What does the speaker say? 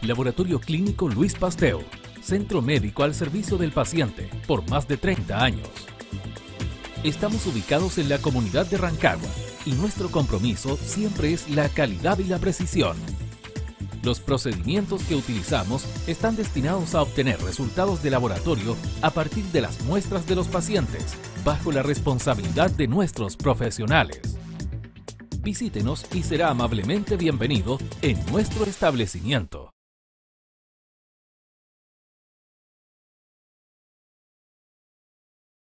Laboratorio Clínico Luis Pasteur, centro médico al servicio del paciente por más de 30 años. Estamos ubicados en la comunidad de Rancagua y nuestro compromiso siempre es la calidad y la precisión. Los procedimientos que utilizamos están destinados a obtener resultados de laboratorio a partir de las muestras de los pacientes, bajo la responsabilidad de nuestros profesionales. Visítenos y será amablemente bienvenido en nuestro establecimiento.